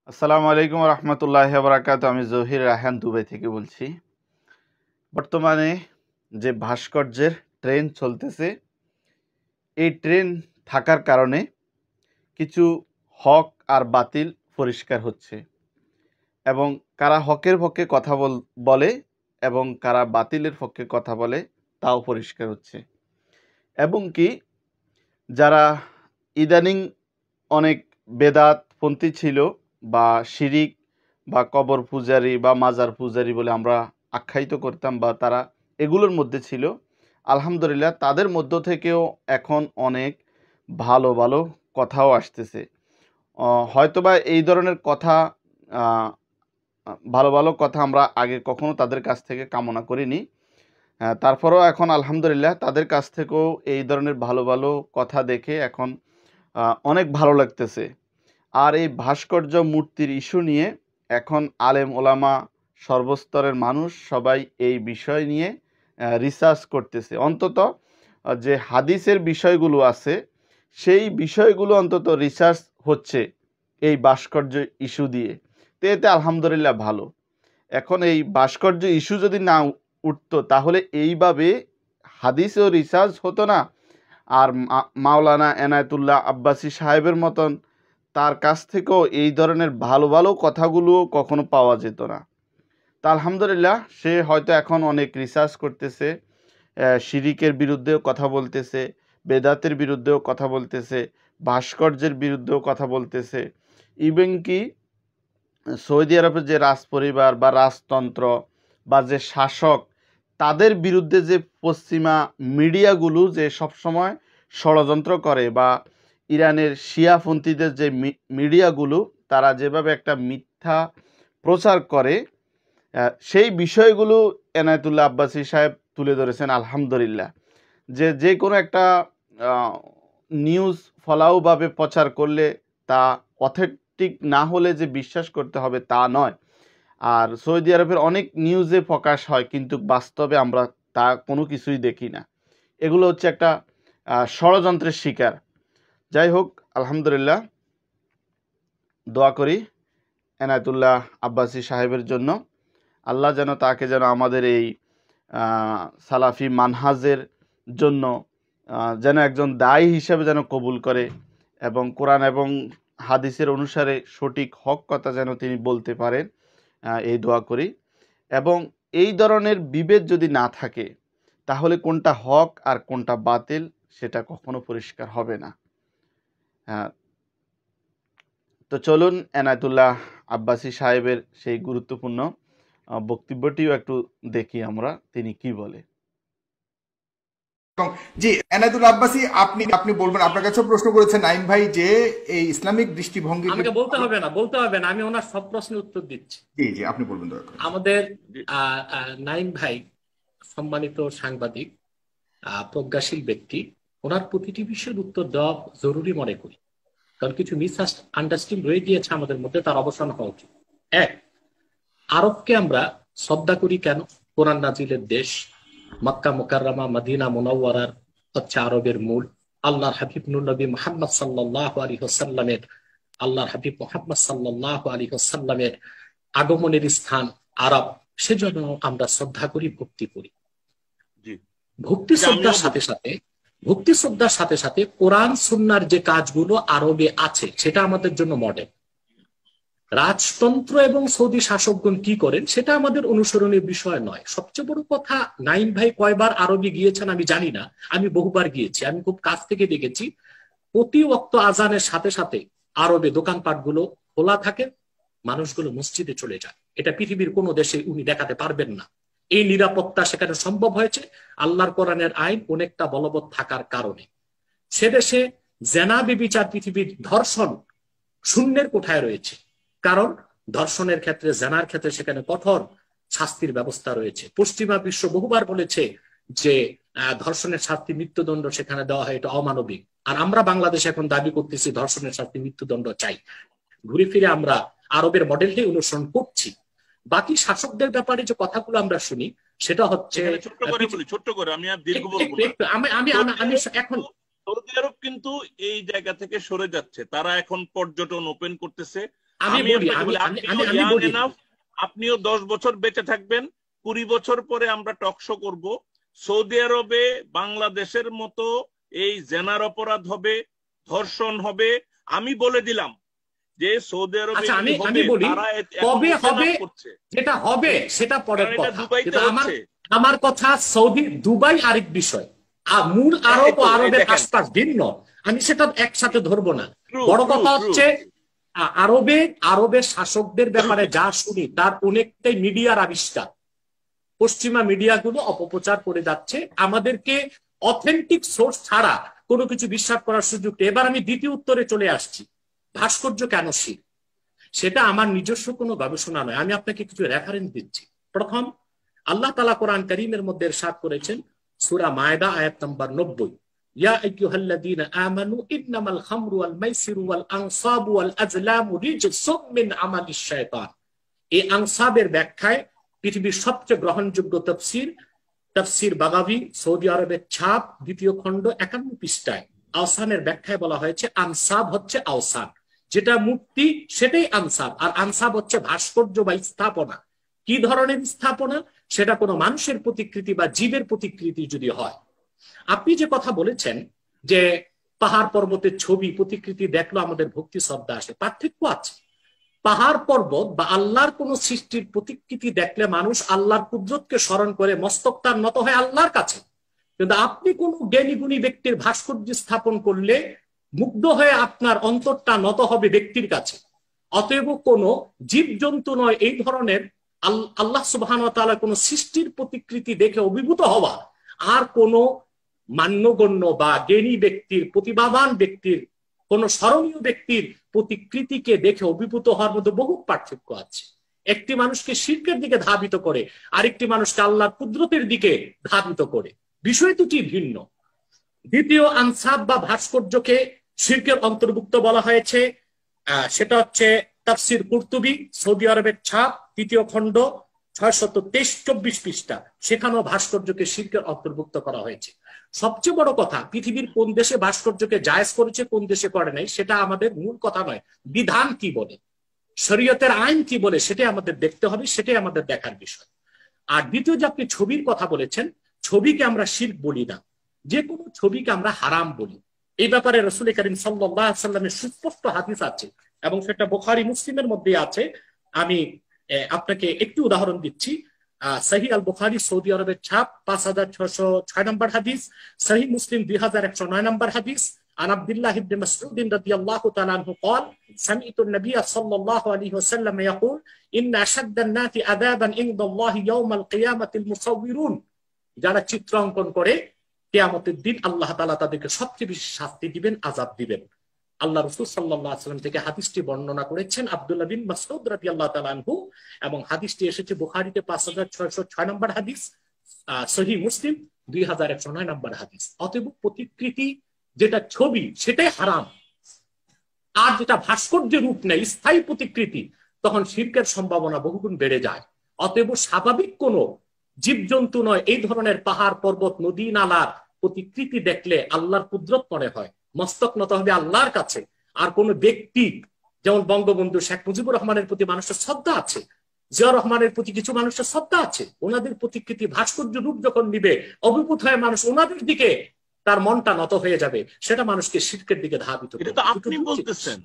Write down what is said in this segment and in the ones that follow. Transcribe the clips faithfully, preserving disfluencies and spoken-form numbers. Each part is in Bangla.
আসসালামু আলাইকুম রহমতুল্লাহ বারাকাত। আমি জহির রায়হান দুবাই থেকে বলছি। বর্তমানে যে ভাস্কর্যের ট্রেন চলতেছে, এই ট্রেন থাকার কারণে কিছু হক আর বাতিল পরিষ্কার হচ্ছে, এবং কারা হকের পক্ষে কথা বলে এবং কারা বাতিলের পক্ষে কথা বলে তাও পরিষ্কার হচ্ছে। এবং কি যারা ইদানিং অনেক বেদাতপন্থী ছিল বা শিরিক বা কবর পূজারী বা মাজার পূজারী বলে আমরা আখ্যায়িত করতাম, বা তারা এগুলোর মধ্যে ছিল, আলহামদুলিল্লাহ তাদের মধ্য থেকেও এখন অনেক ভালো ভালো কথাও আসতেছে। হয়তোবা এই ধরনের কথা, ভালো ভালো কথা আমরা আগে কখনো তাদের কাছ থেকে কামনা করিনি। তারপরেও এখন আলহামদুলিল্লাহ তাদের কাছ থেকেও এই ধরনের ভালো ভালো কথা দেখে এখন অনেক ভালো লাগতেছে। আর এই ভাস্কর্য মূর্তির ইস্যু নিয়ে এখন আলেম ওলামা সর্বস্তরের মানুষ সবাই এই বিষয় নিয়ে রিসার্চ করতেছে। অন্তত যে হাদিসের বিষয়গুলো আছে সেই বিষয়গুলো অন্তত রিসার্চ হচ্ছে এই ভাস্কর্য ইস্যু দিয়ে। তো এতে আলহামদুলিল্লাহ ভালো। এখন এই ভাস্কর্য ইস্যু যদি না উঠতো তাহলে এইভাবে হাদিসেও রিসার্চ হতো না, আর মাওলানা এনায়েতুল্লাহ আব্বাসী সাহেবের মতন তার কাছ থেকেও এই ধরনের ভালো ভালো কথাগুলো কখনো পাওয়া যেত না। তা আলহামদুলিল্লাহ সে হয়তো এখন অনেক রিসার্চ করতেছে, শিরিকের বিরুদ্ধেও কথা বলতেছে, বেদাতের বিরুদ্ধেও কথা বলতেছে, ভাস্কর্যের বিরুদ্ধেও কথা বলতেছে। ইভেন কি সৌদি আরবের যে রাজ পরিবার বা রাজতন্ত্র বা যে শাসক, তাদের বিরুদ্ধে যে পশ্চিমা মিডিয়াগুলো যে সবসময় ষড়যন্ত্র করে, বা ইরানের শিয়াপন্থীদের যে মিডিয়াগুলো তারা যেভাবে একটা মিথ্যা প্রচার করে, সেই বিষয়গুলো এনায়েতুল্লাহ আব্বাসী সাহেব তুলে ধরেছেন আলহামদুলিল্লাহ। যে যে কোনো একটা নিউজ ফলাওভাবে প্রচার করলে তা অথেন্টিক না হলে যে বিশ্বাস করতে হবে তা নয়। আর সৌদি আরবের অনেক নিউজে প্রকাশ হয় কিন্তু বাস্তবে আমরা তা কোনো কিছুই দেখি না। এগুলো হচ্ছে একটা ষড়যন্ত্রের শিকার। যাই হোক, আলহামদুলিল্লাহ দোয়া করি এনায়েতুল্লাহ আব্বাসী সাহেবের জন্য। আল্লাহ যেন তাকে যেন আমাদের এই সালাফি মানহাজের জন্য যেন একজন দায়ী হিসেবে যেন কবুল করে, এবং কোরআন এবং হাদিসের অনুসারে সঠিক হক কথা যেন তিনি বলতে পারেন, এই দোয়া করি। এবং এই ধরনের বিভেদ যদি না থাকে তাহলে কোনটা হক আর কোনটা বাতিল সেটা কখনো পরিষ্কার হবে না। তো চলুন এনায়েতুল্লাহ আব্বাসী সাহেবের সেই গুরুত্বপূর্ণ বক্তব্যটিও একটু দেখি আমরা, তিনি কি বলে। জি, এনায়েতুল্লাহ আব্বাসী, আপনি আপনি বলবেন। আপনার কাছে প্রশ্ন করেছেন নাইম ভাই যে এই ইসলামিক দৃষ্টিভঙ্গি। আমাকে বলতে হবে না, বলতে হবে না, আমি ওনার সব প্রশ্নের উত্তর দিচ্ছি। জি জি, আপনি বলবেন দয়া করে। আমাদের নাইম ভাই সম্মানিত সাংবাদিক, প্রজ্ঞাশীল ব্যক্তি, ওনার প্রতিটি বিষয়ের উত্তর দেওয়া জরুরি মনে করি, কারণ কিছু মিস আন্ডারস্ট্যান্ডিং রয়ে গিয়েছে আমাদের মধ্যে, তার অবসান হওয়া উচিত। এক, আরবকে আমরা শ্রদ্ধা করি কেন? কোরআন নাজিলের দেশ, মক্কা মুকাররমা মদিনা মুনাওয়ারার হচ্ছে আরবের মূল। আল্লাহর হাবিব নূর নবী মুহাম্মদ সাল্লাল্লাহু আলাইহি ওয়াসাল্লামের আল্লাহর হাবিব মুহাম্মদ সাল্লাল্লাহু আলাইহি ওয়াসাল্লামের আগমনের স্থান আরব, সেজন্য আমরা শ্রদ্ধা করি, ভক্তি করি। ভক্তি শ্রদ্ধার সাথে সাথে ভক্তি শ্রদ্ধার সাথে সাথে কোরআন সুন্নাহর যে কাজগুলো আরবে আছে সেটা আমাদের জন্য মডেল। রাজতন্ত্র এবং সৌদি শাসকগণ কি করেন সেটা আমাদের অনুসরণের বিষয় নয়। সবচেয়ে বড় কথা, নাইম ভাই কয়বার আরবে গিয়েছেন আমি জানি না, আমি বহুবার গিয়েছি, আমি খুব কাছ থেকে দেখেছি। প্রতি ওয়াক্ত আজানের সাথে সাথে আরবে দোকানপাটগুলো খোলা থাকে, মানুষগুলো মসজিদে চলে যায়। এটা পৃথিবীর কোনো দেশে উনি দেখাতে পারবেন না। এই নিরাপত্তা সেখানে সম্ভব হয়েছে আল্লাহর কোরআনের আইন অনেকটা বলবৎ থাকার কারণে। সে দেশে জেনা বেবিচার, পৃথিবীর ধর্ষণ শূন্যের কোঠায় রয়েছে, কারণ ধর্ষণের ক্ষেত্রে, জেনার ক্ষেত্রে সেখানে কঠোর শাস্তির ব্যবস্থা রয়েছে। পশ্চিমা বিশ্ব বহুবার বলেছে যে ধর্ষণের শাস্তি মৃত্যুদণ্ড সেখানে দেওয়া হয়, এটা অমানবিক। আর আমরা বাংলাদেশে এখন দাবি করতেছি ধর্ষণের শাস্তি মৃত্যুদণ্ড চাই। ঘুরে ফিরে আমরা আরবের মডেলটাই অনুসরণ করছি। বাকি শাসকদের ব্যাপারে যে কথাগুলো আমরা শুনি সেটা হচ্ছে, ছোট্ট করে বলি, ছোট্ট করে, আমি আর দীর্ঘ বলবো না। আমি আমি আমি এখন সৌদি আরব কিন্তু এই জায়গা থেকে সরে যাচ্ছে, তারা এখন পর্যটন ওপেন করতেছে, আমি আমি বলি আপনাকে আমি বলি আমি আপনিও আমি আমি ইয়াং বলি এনাফ, আপনিও দশ বছর বেঁচে থাকবেন, কুড়ি বছর পরে আমরা টকশো করব। সৌদি আরবে বাংলাদেশের মতো এই জেনার অপরাধ হবে, ধর্ষণ হবে। আমি বলে দিলাম যে সৌদি আরবে আচ্ছা আমি এগুলি আমি হবে, বলি তারা এ- এখন কবে ওপেন হবে, আপ করছে, যেটা হবে সেটা পরের কারণ এটা কথা, দুবাইতে কিন্তু আমার হচ্ছে। আমার কথা সৌদি দুবাই আরেক বিষয়, আর মূল এই আরব ও তো, এই আরবের দেখেন, আশপাশ ভিন্ন। আমি সেটা একসাথে ধরবো না। ট্রু বড় ট্রু কথা ট্রু হচ্ছে আ- আরবে আরবের শাসকদের ব্যাপারে যা শুনি তার অনেকটাই মিডিয়ার আবিষ্কার। পশ্চিমা মিডিয়াগুলো অপপ্রচার করে যাচ্ছে, আমাদেরকে অথেন্টিক সোর্স ছাড়া কোনো কিছু বিশ্বাস করার সুযোগ নেই। এবার আমি দ্বিতীয় উত্তরে চলে আসছি, ভাস্কর্য কেন শির। সেটা আমার নিজস্ব কোনো গবেষণা নয়, আমি আপনাকে কিছু রেফারেন্স দিচ্ছি। প্রথম, আল্লাহ তাআলা কোরআন কারীমের মধ্যে ইরশাদ করেছেন সূরা মায়দা আয়াত নম্বর নব্বই, ইয়া আইয়ুহাল্লাযীনা আমানু ইন্নামাল খামরু ওয়াল মাইসিরু ওয়াল আনসাবু ওয়াল আজলামু রিজসুম মিন আমালিশ শায়তান। এই আনসাবের ব্যাখ্যায় পৃথিবীর সবচেয়ে গ্রহণযোগ্য তাফসীর তাফসীর বাগাবী, সৌদি আরবের ছাপ, দ্বিতীয় খণ্ড, একান্ন পৃষ্ঠায় আওসানের ব্যাখ্যায় বলা হয়েছে আনসাব হচ্ছে আওসান, যেটা মূর্তি সেটাই আনসাব, আর আনসাব হচ্ছে ভাস্কর্য বা স্থাপনা। কি ধরনের স্থাপনা? সেটা কোনো মানুষের প্রতিকৃতি বা জীবের প্রতিকৃতি যদি হয়। আপনি যে কথা বলেছেন যে পাহাড় পর্বতের ছবি প্রতিকৃতি দেখলো আমাদের ভক্তি শ্রদ্ধা আসে, পার্থক্য আছে। পাহাড় পর্বত বা আল্লাহর কোন সৃষ্টির প্রতিকৃতি দেখলে মানুষ আল্লাহর কুদরতকে স্মরণ করে মস্তক তার নত হয় আল্লাহর কাছে, কিন্তু আপনি কোন জ্ঞানী গুণী ব্যক্তির ভাস্কর্য স্থাপন করলে মুগ্ধ হয়ে আপনার অন্তরটা নত হবে ব্যক্তির কাছে। অতএব কোন জীবজন্তু নয় এই ধরনের আল্লাহ সুবহানাহু ওয়া তাআলা কোন সৃষ্টির প্রতিকৃতি দেখে অভিভূত হওয়া আর কোন মান্যগণ্য বা জ্ঞানী ব্যক্তির, প্রতিভাবান ব্যক্তির, কোন স্মরণীয় ব্যক্তির প্রতিকৃতিকে দেখে অভিভূত হওয়ার মধ্যে বহু পার্থক্য আছে। একটি মানুষকে শিরকের দিকে ধাবিত করে, আরেকটি মানুষকে আল্লাহর কুদরতের দিকে ধাবিত করে, বিষয় দুটি ভিন্ন। দ্বিতীয়, আনসাব বা ভাস্কর্যকে শিরকের অন্তর্ভুক্ত বলা হয়েছে, সেটা হচ্ছে তাফসির কুরতুবী, সৌদি আরবের ছাপ, তৃতীয় খণ্ড, ছয়শত তেইশ চব্বিশ পৃষ্ঠা, সেখানেও ভাস্কর্যকে শিরকের অন্তর্ভুক্ত করা হয়েছে। সবচেয়ে বড় কথা, পৃথিবীর কোন দেশে ভাস্কর্যকে জায়েজ করেছে কোন দেশে করে নাই সেটা আমাদের মূল কথা নয়, বিধান কি বলে, শরীয়তের আইন কি বলে সেটাই আমাদের দেখতে হবে, সেটাই আমাদের দেখার বিষয়। আর দ্বিতীয়, যে আপনি ছবির কথা বলেছেন, ছবিকে আমরা শিরক বলি না, যে কোনো ছবিকে আমরা হারাম বলি। এই ব্যাপারে রাসূল করিম সাল্লাল্লাহু আলাইহি ওয়াসাল্লামের সুস্পষ্ট হাদিস আছে এবং সেটা বুখারী মুসলিমের মধ্যে আছে। আমি আপনাকে একটু উদাহরণ দিচ্ছি। সহিহ আল বুখারী সৌদি আরবের ছাপ পাঁচ হাজার ছয়শো ছয় নম্বর হাদিস, সহিহ মুসলিম দুই হাজার একশো নয় নম্বর হাদিস। عن عبد الله بن مسعود رضي الله تعالى عنه قال سمعت النبي صلى الله عليه وسلم يقول إن أشد الناس عذابا عند الله يوم القيامة المصورون। যারা চিত্র অঙ্কন করে কিয়ামতের দিন আল্লাহ তাআলা তাদেরকে সবচেয়ে বেশি শাস্তি দিবেন, আযাব দিবেন। আল্লাহ রাসূল সাল্লাল্লাহু আলাইহি ওয়াসাল্লাম থেকে হাদিসটি বর্ণনা করেছেন আব্দুল্লাহ বিন মাসউদ রাদিয়াল্লাহু তাআলা আনহু, এবং হাদিসটি এসেছে বুখারীতে পাঁচ হাজার ছয়শো ছয় নম্বর হাদিস, সহিহ মুসলিম দুই হাজার একশো নয় নম্বর হাদিস। অতএব প্রতিকৃতি যেটা ছবি সেটাই হারাম, আর যেটা ভাস্কর্যের রূপ নেয় স্থায়ী প্রতিকৃতি, তখন শিরকের সম্ভাবনা বহুগুণ বেড়ে যায়। অতএব স্বাভাবিক কোন জীবজন্তু নয় এই ধরনের পাহাড় পর্বত নদী নালার প্রতিকৃতি দেখলে আল্লাহর কুদরত মনে হয়, মস্তক নত হবে আল্লাহর কাছে। আর কোন ব্যক্তি, যেমন বঙ্গবন্ধু শেখ মুজিবুর রহমানের প্রতি মানুষের শ্রদ্ধা আছে, জিয়া রহমানের প্রতি কিছু মানুষের শ্রদ্ধা আছে, ওনাদের প্রতিকৃতি ভাস্কর্য রূপ যখন নিবে অভিভূত হয়ে মানুষ ওনাদের দিকে তার মনটা নত হয়ে যাবে, সেটা মানুষকে শিরকের দিকে ধাবিত করবে। এটা তো আপনি বলতেছেন,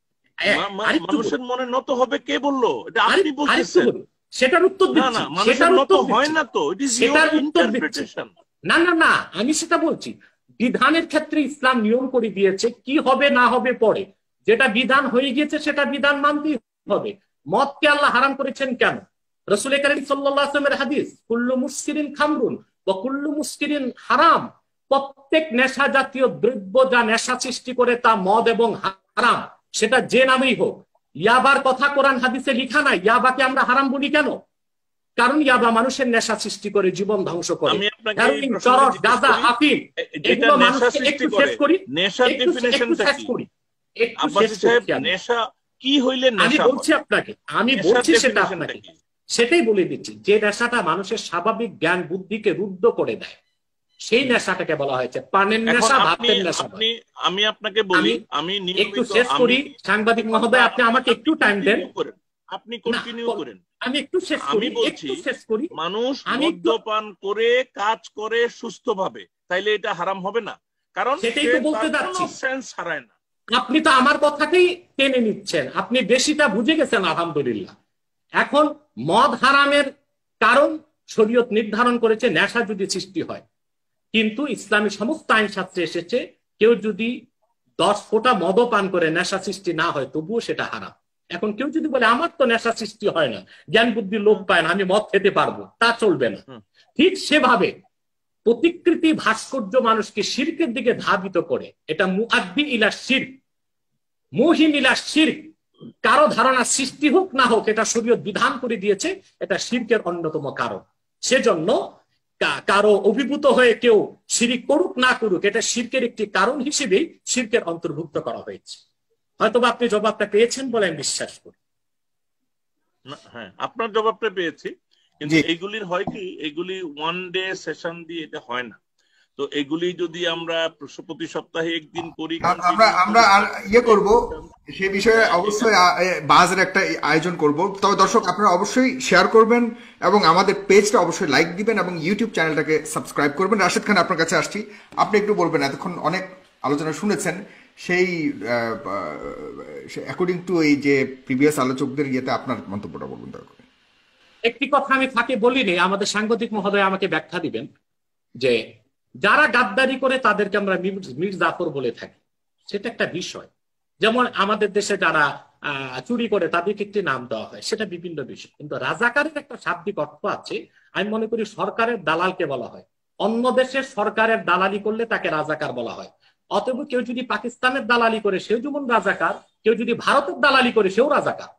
মানুষের মনে নত হবে কে বললো? এটা আপনি বলতেছেন। সেটার উত্তর দিচ্ছি, না না, মানুষের নত হয় না তো, ইট ইজ ইওর ইন্টারপ্রিটেশন। না না না, আমি সেটা বলছি, বিধানের ক্ষেত্রে ইসলাম নিয়ম করে দিয়েছে কি হবে না হবে পরে, যেটা বিধান হয়ে গিয়েছে সেটা বিধান মানতেই হবে। মদকে আল্লাহ হারাম করেছেন কেন? রাসূল কারীম সাল্লাল্লাহু আলাইহি ওয়াসাল্লামের হাদিস, কুল্লু মুসকিরিন খামরুন ওয়া কুল্লু মুসকিরিন হারাম। প্রত্যেক নেশা জাতীয় দ্রব্য যা নেশা সৃষ্টি করে তা মদ এবং হারাম, সেটা যে নামেই হোক। ইয়াবার কথা কোরআন হাদিসে লেখা নাই, ইয়াবাকে আমরা হারাম বলি কেন? কারণ ইয়াবা মানুষের নেশা সৃষ্টি করে, জীবন ধ্বংস করে। হেরোইন, চরস, গাঁজা, আফিম, এগুলো মানুষকে একটু শেষ করি, নেশার ডেফিনিশনটা কি? আব্বাসী সাহেব, নেশা কি হইলে নেশা? আমি বলছি আপনাকে, আমি বলছি সেটা আপনাকে সেটাই বলে দিচ্ছি, যে নেশাটা মানুষের স্বাভাবিক জ্ঞান বুদ্ধিকে রুদ্ধ করে দেয়, সেই নেশাটাকে বলা হয়েছে পানের এখন নেশা, আপনি ভাতের নেশা। আপনি আমি আপনাকে বলি, আমি আমি একটু নিয়মিত শেষ আমি করি সাংবাদিক মহোদয়, আপনি আমাকে একটু টাইম দেন। continue করেন, আপনি না, কন্টিনিউ করেন। আমি একটু শেষ আমি করি, বলছি একটু শেষ করি। মানুষ আমি একটু মদ্যপান করে কাজ করে সুস্থভাবে, তাইলে এটা হারাম হবে না? কারণ সেটাই সে তো বলতে তার যাচ্ছি। কোনো সেন্স হারায় না। আপনি তো আমার কথাকেই টেনে নিচ্ছেন, আপনি বেশিটা বুঝে গেছেন আলহামদুলিল্লাহ। এখন মদ হারামের কারণ শরীয়ত নির্ধারণ করেছে নেশা যদি সৃষ্টি হয়, কিন্তু ইসলামী সমস্ত আইন শাস্ত্রে এসেছে কেউ যদি দশ ফোঁটা মদ পান করে নেশা সৃষ্টি না হয় তবুও সেটা হারাম। এখন কেউ যদি বলে আমার তো নেশা সৃষ্টি হয় না, জ্ঞান বুদ্ধি লোপ পায় না, আমি মদ খেতে পারবো, তা চলবে না। ঠিক সেভাবে প্রতিকৃতি ভাস্কর্য মানুষকে শিরকের দিকে ধাবিত করে, এটা মুআদ্দি ইলা শিরক, মুহিন ইলা শিরক। কারো ধারণা সৃষ্টি হোক না হোক, এটা শরীয়ত বিধান করে দিয়েছে, এটা শিরকের অন্যতম কারণ। সেজন্য কারো অভিভূত হয়ে কেউ শিরিক করুক না করুক, এটা শিরকের একটি কারণ হিসেবেই শিরকের অন্তর্ভুক্ত করা হয়েছে। হয়তোবা আপনি জবাবটা পেয়েছেন বলে আমি বিশ্বাস করি। হ্যাঁ, আপনার জবাবটা পেয়েছি, কিন্তু জি। এগুলির হয় কি, এগুলি ওয়ান ডে সেশন দিয়ে এটা হয় না। তো এগুলি যদি আমরা প্রতি সপ্তাহে একদিন করি, আম- আমরা আমরা আর ইয়ে করব, সে বিষয়ে অবশ্যই আ- এ, বাজের একটা আয়োজন করব। তবে দর্শক আপনারা অবশ্যই শেয়ার করবেন এবং আমাদের পেজটা অবশ্যই লাইক দিবেন এবং ইউটিউব চ্যানেলটাকে সাবস্ক্রাইব করবেন। রাশেদ খান, আপনার কাছে আসছি, আপনি একটু বলবেন, এতক্ষণ অনেক আলোচনা শুনেছেন, সেই অ্যাকর্ডিং টু এই যে প্রিভিয়াস আলোচকদের ইয়েতে আপনার মন্তব্যটা বলবেন দয়া করে। একটি কথা আমি ফাঁকে বলিনি, আমাদের সাংবাদিক মহোদয় আমাকে ব্যাখ্যা দিবেন, যে যারা গাদ্দারি করে তাদেরকে আমরা মীর জাফর বলে থাকি, সেটা একটা বিষয়। যেমন আমাদের দেশে যারা আহ চুরি করে তাদেরকে একটি নাম দেওয়া হয়, সেটা বিভিন্ন বিষয়। কিন্তু রাজাকারের একটা শাব্দিক অর্থ আছে। আমি মনে করি সরকারের দালালকে বলা হয়, অন্য দেশের সরকারের দালালি করলে তাকে রাজাকার বলা হয়। অতএব কেউ যদি পাকিস্তানের দালালি করে সেও যেমন রাজাকার, কেউ যদি ভারতের দালালি করে সেও রাজাকার।